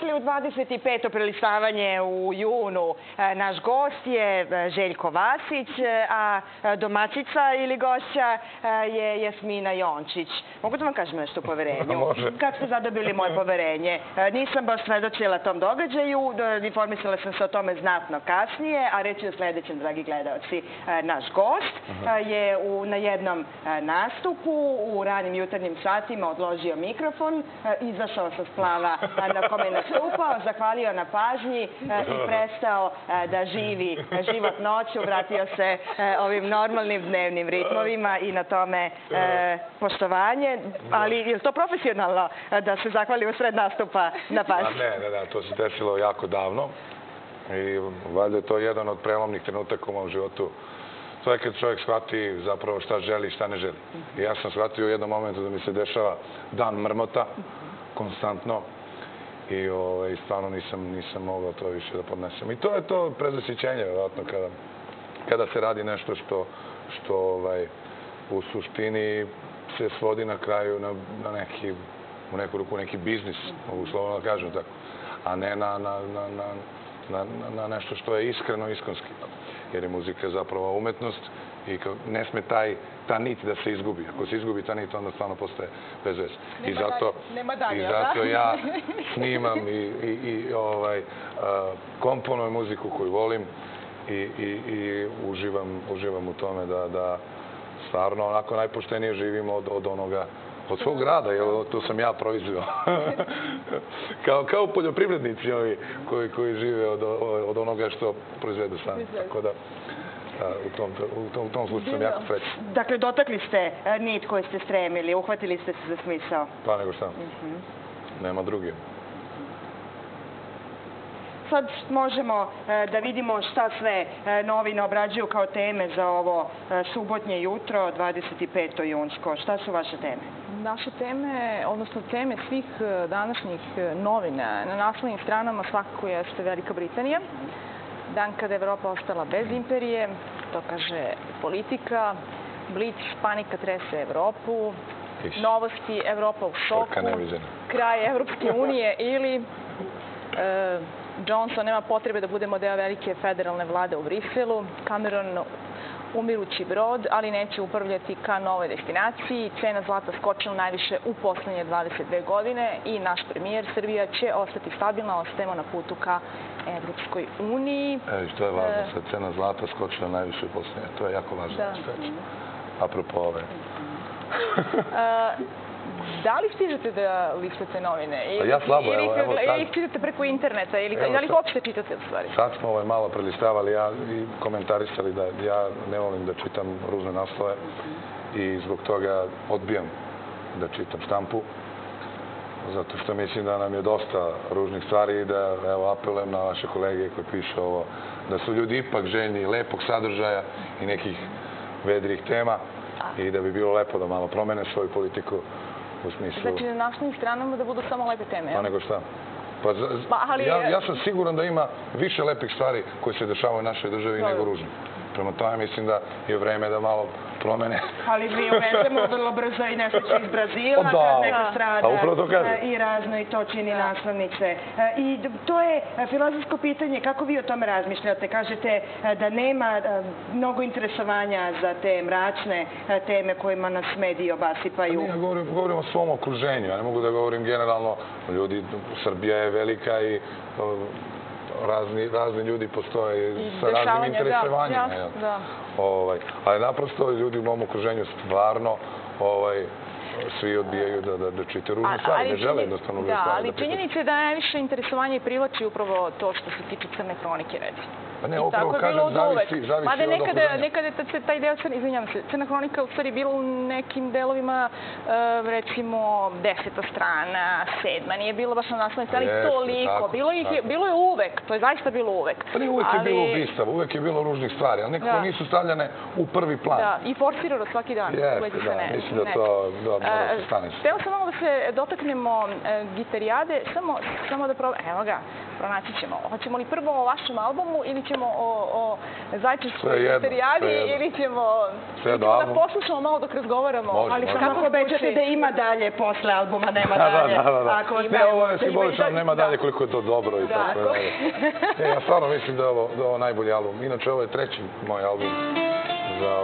dobrodošli u 25. prelistavanje u junu. Naš gost je Željko Vasić, a domaćica ili gošća je Jasmina Jončić. Mogu da vam kažem nešto o poverenju? Može. Kako ste zadobili moje poverenje? Nisam baš svedočila tom događaju, informisala sam se o tome znatno kasnije, a reći o sledećem, dragi gledalci. Naš gost je na jednom nastupu u ranim jutarnjim satima odložio mikrofon, izašao sa splava na kome je nastupao, zahvalio na pažnji i prestao da živi život noću, vratio se ovim normalnim dnevnim ritmovima i na tome poštovanje. Ali je li to profesionalno da se zahvali u sred nastupa na pažnji? Ne, to se desilo jako davno i valjda je to jedan od prelomnih trenutaka u mom životu. To je kad čovjek shvati zapravo šta želi i šta ne želi. I ja sam shvatio u jednom momentu da mi se dešava dan mrmota, konstantno, i stvarno nisam mogao to više da podnesem. I to je to prezasićenje, vjerojatno, kada se radi nešto što u suštini se svodi na kraju u neku ruku neki biznis, mogu slovno da kažem tako, a ne na nešto što je iskreno, iskonski. Jer je muzika zapravo umetnost i ne sme ta nit da se izgubi. Ako se izgubi ta nit, onda stvarno postaje bez veze. I zato ja snimam i komponujem muziku koju volim i uživam u tome da stvarno onako najpoštenije živim od onoga, od svog rada, jer to sam ja proizveo. Kao poljoprivrednici ovi koji žive od onoga što proizvedu sami. Tako da u tom slučaju sam jako srećan. Dakle, dotakli ste nit koju ste stremili, uhvatili ste se za smisao. Pa nego šta. Nema druge. Sad možemo da vidimo šta sve novine obrađuju kao teme za ovo subotnje jutro, 25. junsko. Šta su vaše teme? Naše teme, odnosno teme svih današnjih novina na naslovnim stranama svakako jeste Velika Britanija. Dan kada je Evropa ostala bez imperije, to kaže Politika, Blic, panika trese Evropu, novosti, Evropa u šoku, kraj Evropske unije ili Johnson nema potrebe da budemo deo velike federalne vlade u Briselu, Cameron umirući brod, ali neće upravljati ka novoj destinaciji, cena zlata skočila najviše u poslednje 22 godine i naš premijer Srbija će ostati stabilna, ostajemo na putu ka Evropskoj uniji. Što je važno, sad cena zlata skočila najviše u poslednje, to je jako važno. Apropo ove. Da li stižete da listate novine? Ja slabo, evo sad. Ili čitate preko interneta? Ili da li uopšte čitate u stvari? Sad smo malo prelistavali i komentarisali da ja ne volim da čitam ružne naslove i zbog toga odbijam da čitam štampu. Zato što mislim da nam je dosta ružnih stvari i da apelujem na vaše kolege koji piše ovo, da su ljudi ipak željni lepog sadržaja i nekih vedrih tema i da bi bilo lepo da malo promene svoju politiku. Znači na naslovnim stranama da budu samo lepe teme, Pa nego šta? Ja sam siguran da ima više lepih stvari koje se dešavaju u našoj državi nego ružne. Prema tome mislim da je vreme da malo promene. Ali mi uvezemo vrlo brzo i nesreće iz Brazila, kad neko strada i razno i to čini naslovnice. I to je filozofsko pitanje, kako vi o tome razmišljate? Kažete da nema mnogo interesovanja za te mračne teme kojima nas mediji obasipaju. Ja govorim o svom okruženju, ja ne mogu da govorim generalno. Srbija je velika i razni ljudi postoje sa raznim interesovanjima. Ali naprosto ljudi u mom okruženju stvarno svi odbijaju da čite ružne stvari, ne žele jednostavno ružne stvari. Ali činjenica je da najviše interesovanje privlači upravo to što se tiče Crne hronike, recimo. Pa ne, upravo kažem, zavisi od okruženja. Nekada je taj deo, izvinjam se, Crna hronika u stvari bila u nekim delovima, recimo, 10. strana, 7. Nije bilo baš na naslovnoj strani toliko. Bilo je uvek, to je zaista bilo uvek. Pa nije uvek je bilo ubistava, uvek je bilo ružnih stvari, ali nekako nisu stavljane u prvi plan. Da, i forsirano svaki dan. Jeste, da, mislim da to mora se stane. Htjela sam malo da se dotaknemo gitarijade, samo da probam, evo ga, pronaći ćemo. Hoćemo li prvo o vašem albumu ili ćemo o Zaječarskoj Svejedno, gitarijadi svejedno. ili ćemo Svejedno, da album. poslušamo malo dok razgovaramo? Može, Ali može. samo ako obećate da ima dalje, posle albuma nema dalje. Da. Ako Ne, ostavimo ovo je da ima i simbolično, dalje. nema dalje koliko je to dobro i tako Tako. dalje. Ja stvarno mislim da je ovo najbolji album. Inače, ovo je treći moj album za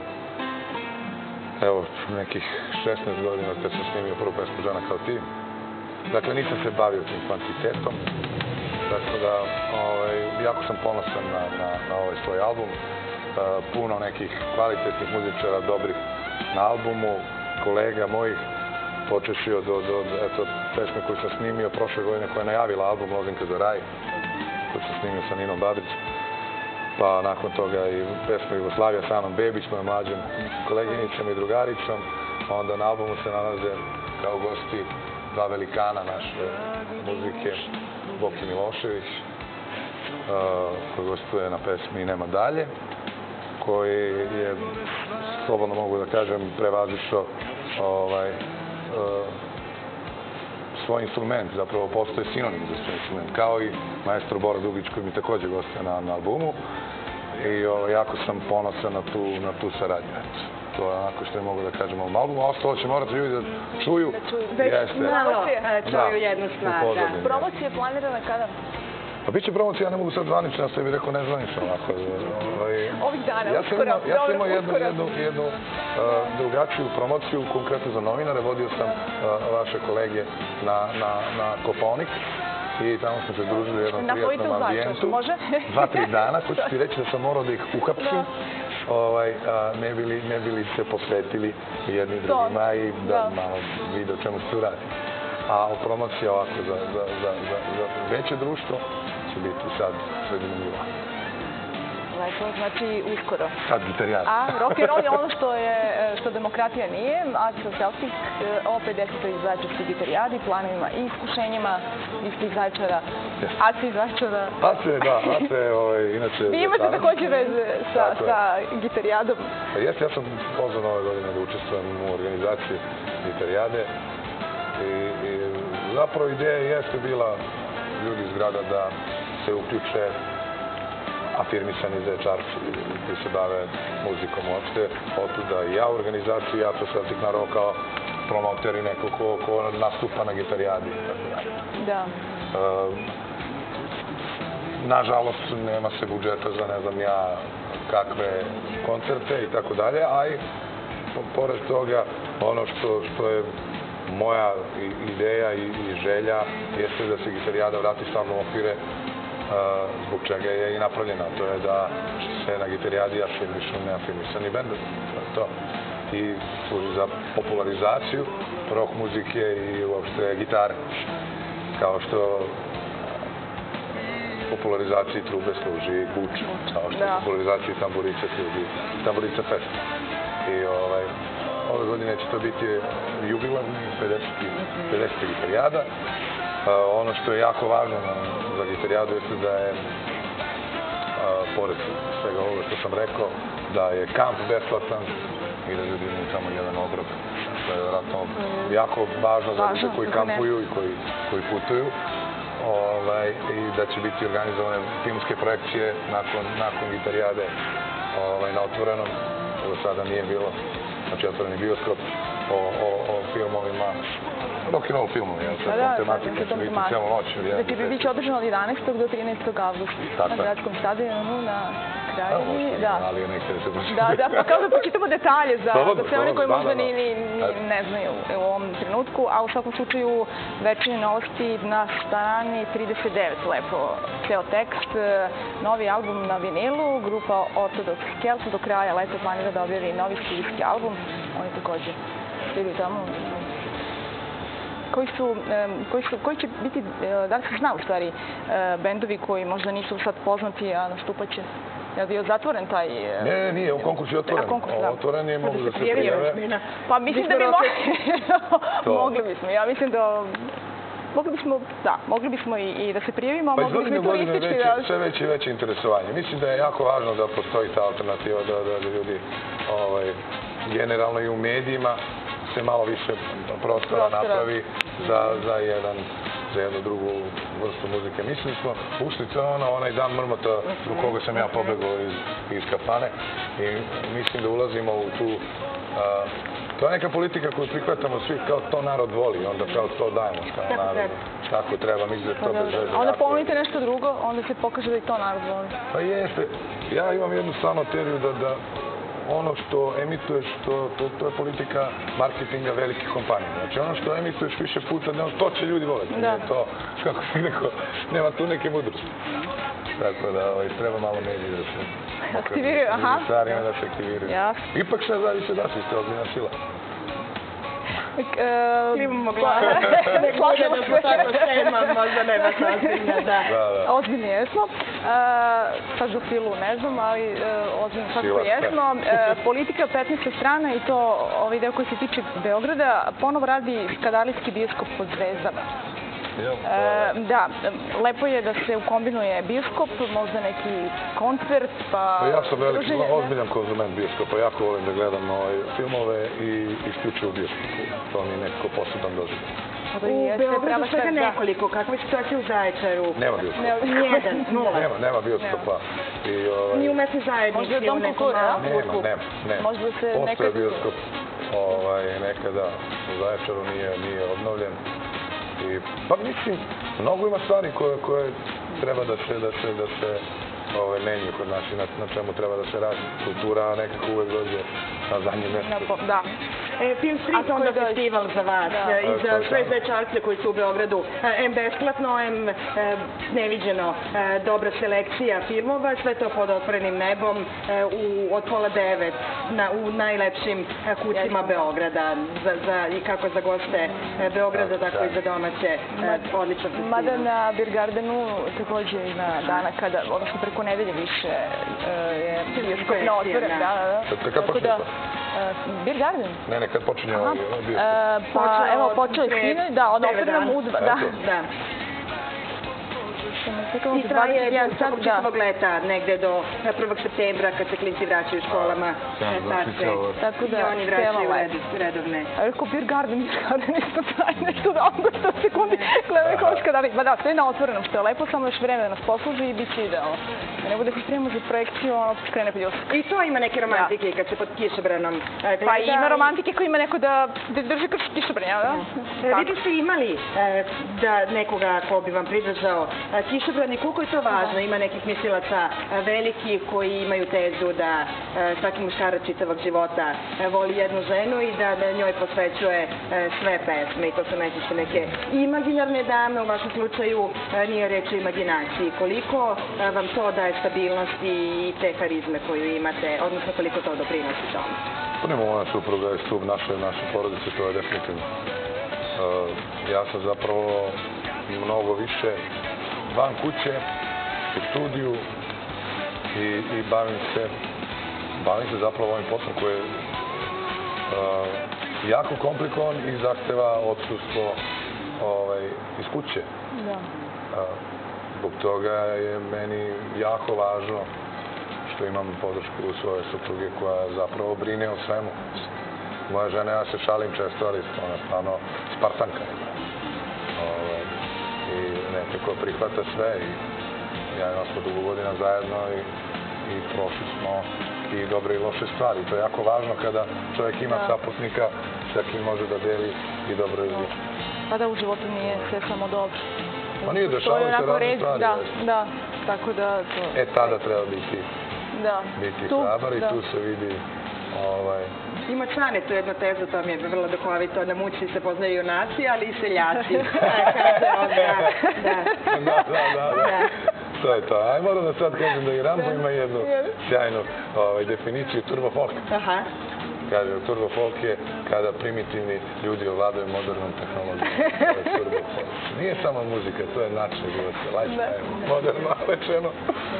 evo, nekih 16 godina kad sam snimio prvu pesmu Žena kao ti. Dakle, nisam se bavio tim kvantitetom. Tako da, jako sam ponosan na ovaj svoj album. Puno nekih kvalitetnih muzičara, dobrih na albumu, kolega mojih, počeši od pesme koju sam snimio prošle godine koja je najavila album Lozinka za raj, koju sam snimio sa Ninom Babić. Pa nakon toga i pesma Jugoslavija sa Anom Bebić, mojom mlađom koleginicom i drugaricom. Onda na albumu se nalaze kao gosti dva velikana naše muzike, Boki Milošević, koji gostuje na pesmi Nema dalje, koji je, slobodno mogu da kažem, prevazišao svoj instrument, zapravo postoje sinonim za svoj instrument, kao i maestro Bora Dugić koji mi takođe gostuje na albumu i jako sam ponosan na tu saradnju. To je onako što je mogu da kažem ovom albumu, a ostalo će morati ljudi da čuju. Već malo čuju jednu stvar. Promocija je planirana kada? Pa bit će promocija, ja ne mogu sad zvanično, ja sam bih rekao nezvanično. Ovih dana, uskoro. Ja sam imao jednu drugačiju promociju, konkretno za novinare. Vodio sam vaše kolege na Kopaonik i tamo smo se družili u jednom prijatnom ambijentu. 2-3 dana, ko ću ti reći da sam morao da ih uhapsim, ne bi li se posvetili jedni drugima i da malo vide o čemu se tu radi. A promocija ovako za veće društvo će biti sad sredinom jula. Lepo, znači uskoro. Sad gitarijada. A rock'n'roll je ono što demokratija nije, Axel Celtic o 50. Zaječarskoj gitarijadi, planovima i iskušenjima, isti Zaječara, Ace Zaječara. Ace, inače... Vi imate takođe veze sa gitarijadom. Pa jeste, ja sam pozvan ove godine da učestvujem u organizaciji gitarijade. I zapravo ideja jeste bila ljudi iz grada da se uključe afirmisani zaječarci koji se bave muzikom uopšte. Otuda i ja u organizaciji, ja to Celtic naravno kao promoter i neko ko nastupa na gitarijadi i tako dalje. Da. Nažalost, nema se budžeta za ne znam ja kakve koncerte i tako dalje, a i pored toga ono što je moja ideja i želja jeste da se gitarijada vrati stvarno u okvire zbog čega je i napravljena. To je da se na gitarijadi afirmišu neafirmisani bendovi. To. I služi za popularizaciju rock muzike i uopšte gitare. Kao što popularizaciji trube služi buč, kao što popularizaciji tamburice služi Tamburica Fest. I ove godine će to biti jubilarni 50. gitarijada. Ono što je jako važno za gitarijadu jeste da je, pored svega ovoga što sam rekao, da je kamp besplatan i da ljudi imaju tamo jedan obrok. To je vjerojatno jako važno za ljude koji kampuju i koji putuju. I da će biti organizovane filmske projekcije nakon gitarijade na otvorenom. Do sada nije bilo, znači otvoreni bioskop o filmovima, rock'n'roll filmovi, sa tom tematikom će biti cijelu noć. Znači, bit će održano od 11. do 13. avgusta na gradskom stadionu na Kraljevi. Da, pa kao da počitamo detalje za sve one koji možda ni ne znaju u ovom trenutku, a u svakom slučaju večernje novosti na strani 39, lepo ceo tekst, novi album na vinilu, grupa Ortodox Kelso do kraja leta planira da objavi novi studijski album, oni takođe stiru tamo. Koji će biti, da li se zna u stvari, bendovi koji možda nisu sad poznati, a nastupaće? Je li bio zatvoren taj... Ne, nije, konkurs je otvoren. Otvoren je, mogu da se prijave. Pa mislim da bi mogli bismo. Ja mislim da... Mogli bismo i da se prijavimo, a mogli bismo i turistički da... Sve veće i veće interesovanje. Mislim da je jako važno da postoji ta alternativa, da ljudi generalno i u medijima se malo više prostora napravi za jedan za jednu drugu vrstu muzike. Mislim smo ušli, to je onaj dan mrmota zbog koga sam ja pobegao iz kafane i mislim da ulazimo u tu... To je neka politika koju prihvatamo svi kao to narod voli, onda kao to dajemo kao narod. Tako treba, mislim da je to bez veze. Onda pomenite nešto drugo, onda se pokaže da i to narod voli. Pa jeste. Ja imam jednu stvarno teoriju da ono što emituješ, to je politika marketinga velikih kompanija. Znači ono što emituješ više puta, to će ljudi voleti. To, kako bih rekao, nema tu neke mudrosti. Tako da treba malo mediji da se... Aktiviraju, aha. Stvarima da se aktiviraju. Ipak sve zavisi da si, ste ozbiljna sila. Klimamo glave. Ne gledamo da smo tako šema, možda ne baš ozbiljna, da. Ozbiljni jesmo. Sad za silu ne znam, ali ozbiljno svakako jesmo. Politika 15. strana i to ovaj deo koji se tiče Beograda ponovo radi skadalijski bioskop pod zvezdama. Da, lepo je da se ukombinuje bioskop, možda neki koncert, pa... Ja sam veliki, ozbiljan konzument bioskopa, jako volim da gledam filmove i isključivo bioskopu. To mi je nekako poseban doživljaj. U Beogradu svega nekoliko, kakva je situacija u Zaječaru? Nema bioskopa. Nijedan, nula. Nema bioskopa. Ni u mesnoj zajednici ili u nekom malom klubu? Nema. Postoje bioskop nekada u Zaječaru, nije obnovljen. Pa mislim, mnogo ima stvari koje treba da se menju kod nas i na čemu treba da se radi. Kultura nekako uvek dođe na zadnje mjesto. Da. Film Street onda festival za vas i za sve zaječarce koji su u Beogradu. M besplatno, M neviđeno dobra selekcija filmova, sve to pod otvorenim nebom od 8:30 u najlepšim kućima Beograda. I kako za goste Beograda, tako i za domaće. Odličan festival. Mada na Beer Gardenu takođe ima dana kada, odnosno preko nedelje više je bioskop na otvoren. Kad počne to? Beer Garden? Ne, kad počinje ovaj bioskop. Pa evo, počeo je sinoć, da, od otvorenom u 2. Da. I traje svakog čitavog leta, negde do 1. septembra, kad se klinci vraćaju školama. Tako da, i oni vraćaju redovne. A rekao, Beer Garden, isto traje nešto drugo, 100 sekundi, gledaj koška da li. Ma da, sve na otvorenom, što je lepo, samo još vreme da nas posluži i bit će idealno. Da ne bude spremamo za projekciju, ono skrene pod ljusk. I to ima neke romantike kad se pod kišobranom gleda. Pa ima romantike koji ima neko da drži kroz kišobran, jel da? Vi biste imali nekoga ko bi vam pridržao kišobran i koliko je to važno? Ima nekih mislilaca veliki koji imaju tezu da svaki muškarac čitavog života voli jednu ženu i da njoj posvećuje sve pesme i to su najčešće neke imaginarne dame, u vašem slučaju nije reč o imaginaciji. Koliko vam to daje stabilnosti i te harizme koju imate, odnosno koliko to doprinosi tome? Pa nema ona supruga je stup naše porodice, to je definitivno. Ja sam zapravo mnogo više van kuće, u studiju i bavim se zapravo ovim poslom koji je jako komplikovan i zahteva odsustvo iz kuće. Zbog toga je meni jako važno što imam podršku u svoje supruge koja zapravo brine o svemu. Moja žena, ja se šalim često, ali ona je stvarno spartanka. I nekako prihvata sve i ja smo dugo godina zajedno i prošli smo i dobre i loše stvari. To je jako važno kada čovjek ima saputnika sa kim može da deli i dobro i zlo. Pa da u životu nije sve samo dobro. Pa nije, dešavaju se razne stvari. Da, tako da... Tada treba biti hrabar i tu se vidi... Ima Čane tu jednu tezu, to mi je vrlo duhovito, na muci se poznaju junaci, ali i seljaci. To je to. Aj, moram da sad kažem da i Rambo ima jednu sjajnu definiciju turbo folk. Kaže, turbo folk je kada primitivni ljudi ovladaju modernom tehnologijom. Turbo folk. Nije samo muzika, to je način života. Lifestyle, moderno, rečeno.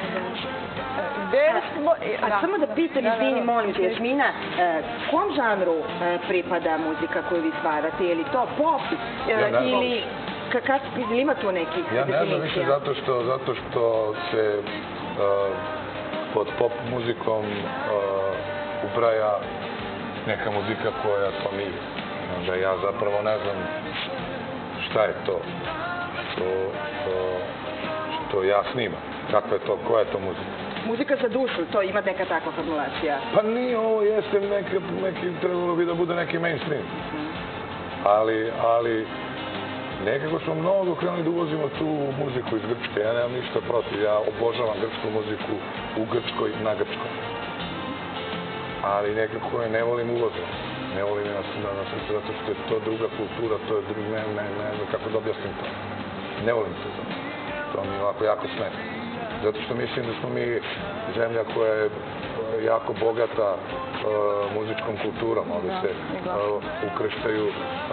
A samo da pitam, izvini, molim te, Jasmina, kom žanru pripada muzika koju vi stvarate? Je li to pop ili ima tu nekih definicija? Ja ne znam više zato što se pod pop muzikom ubraja neka muzika koja to nije. Ja zapravo ne znam šta je to. što ja snimam. Kakva je to, koja je to muzika? Muzika za dušu, to ima neka takva formulacija. Pa nije, ovo jeste trebalo bi da bude neki mainstream. Ali nekako smo mnogo krenuli da uvozimo tu muziku iz Grčke. Ja nemam ništa protiv, ja obožavam grčku muziku u Grčkoj na grčkoj. Ali nekako je ne volim uvozno. Ne volim je zato što je to druga kultura, to je ne kako da objasnim to. Ne volim to zato. To mi je ovako jako smeta. Zato što mislim da smo mi zemlja koja je jako bogata muzičkom kulturom. Ovdje se ukrštaju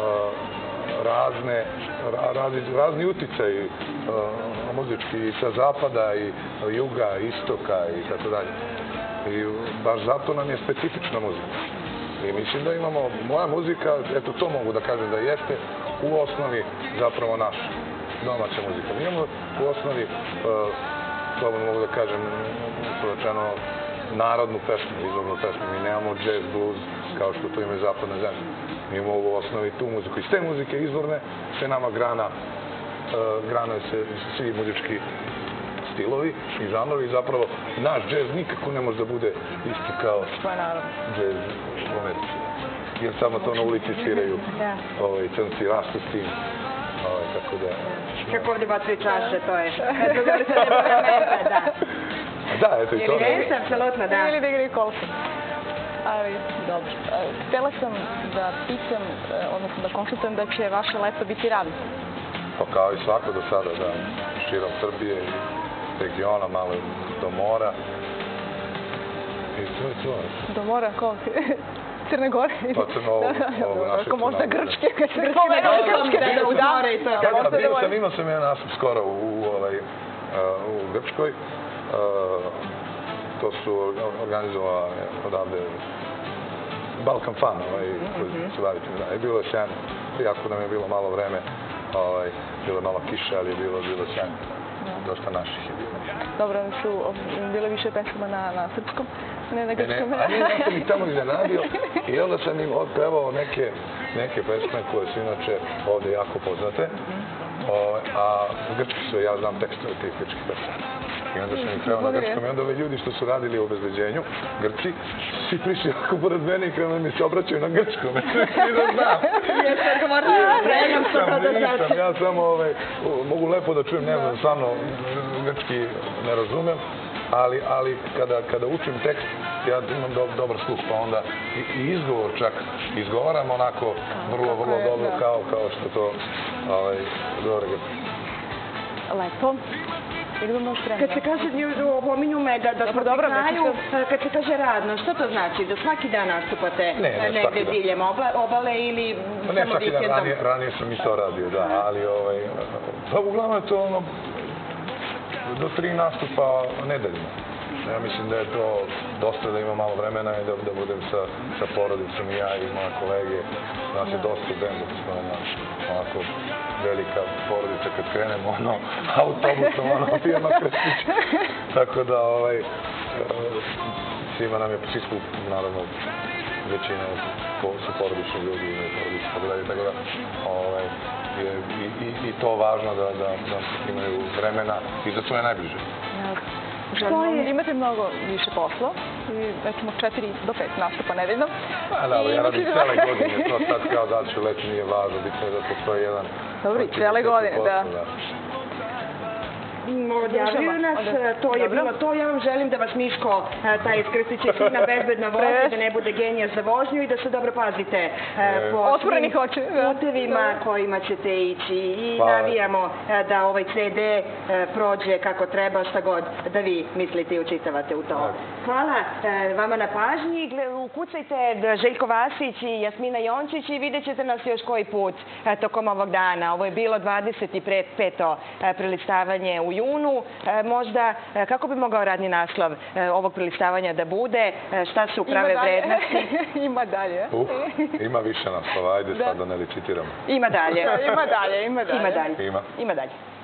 razni uticaji muzički sa zapada i juga, istoka i tako dalje. I baš zato nam je specifična muzika. I mislim da imamo, moja muzika, eto to mogu da kažem da jeste u osnovi zapravo naša domaća muzika. Mi imamo u osnovi, slobodno mogu da kažem, rečeno, narodnu pesmu, izvornu pesmu. Mi nemamo jazz, blues, kao što to imaju zapadne zemlje. Mi imamo u osnovi tu muziku. Iz te muzike izvorne se nama granaju se svi muzički stilovi i žanrovi i zapravo naš džez nikako ne može da bude isti kao džez u Americi. Jer samo to na ulici sviraju crnci, rastu s tim. Tako da... Kako ovdje bacaju čaše, to je... Eto, da se ne bude mesta, da. Da, eto i to. Jeste, apsolutno, da. Ili da igraju kolko. Ali, dobro. Htjela sam da pitam, odnosno da konstatujem da će vaše leto biti radno. Pa kao i svako do sada, da. Širom Srbije, regiona, malo do mora. I to je to. Do mora, ko? Crne Gore? Pa Crno, ovo naše Crno. Možda Grčke, kad se imao sam jedan nastup skoro u Grčkoj. To su organizovali odavde Balkan Fun, koji se bavite. I bilo je sjajno. Iako nam je bilo malo vreme, bilo je malo kiše, ali je bilo sjajno. Dosta naših je bilo. Dobro, su bile više pesama na srpskom, ne na grčkom. Ja sam ih tamo iznenadio i onda sam im otpevao neke pesme koje su inače ovde jako poznate. A grčki su, ja znam tekstove tih grčkih pesama. I onda sam ih pevao na grčkom i onda ove ljudi što su radili u obezbeđenju, Grci, svi prišli jako pored mene i krenuli mi se obraćaju na grčkom. Svi da znam. Ja samo mogu lepo da čujem, ne znam, stvarno grčki ne razumem, ali kada učim tekst, ja imam dobar sluh, pa onda i izgovor čak izgovaram onako vrlo dobro kao što to govore Grci. Lepo. Kad se kaže, pominju me da smo pri kraju, kad se kaže radno, što to znači? Da svaki dan nastupate negde diljem obale ili samo vikendom? Ne, svaki dan, ranije sam i to radio, da, ali uglavnom je to do 3 nastupa nedeljno. Ja mislim da je to dosta da ima malo vremena i da budem sa porodicom i ja i moje kolege. Nas je dosta benda, smo onako velika porodica kad krenemo, autobusom, firma Krstić. Tako da, svima nam je svi skup, naravno, većina su porodični ljudi, imaju porodice, tako da, i to važno da imaju vremena i za svoje najbliže. Imate mnogo više posla, recimo 4 do 5 nastupa nedeljno. Da, ja radim cele godine, to sad kao da ću leći nije važno, bitno je da postoji jedan... Dobro, cele godine, da. Odjavljaju nas, to je bilo to. Ja vam želim da vas Miško, taj Krstić je fina, bezbedna vozi, da ne bude genija za vožnju i da se dobro pazite po svim putevima kojima ćete ići. I navijamo da ovaj CD prođe kako treba, šta god da vi mislite i učitavate u to. Hvala vama na pažnji. Ukucajte Željko Vasić i Jasmina Jončić i vidjet ćete nas još koji put tokom ovog dana. Ovo je bilo 25. prelistavanje u junu. Možda, kako bi mogao radni naslov ovog prelistavanja da bude? Šta su prave vrednosti? Ima dalje. Ima više naslova. Ajde sad da ne licitiramo. Ima dalje. Ima dalje. Ima dalje.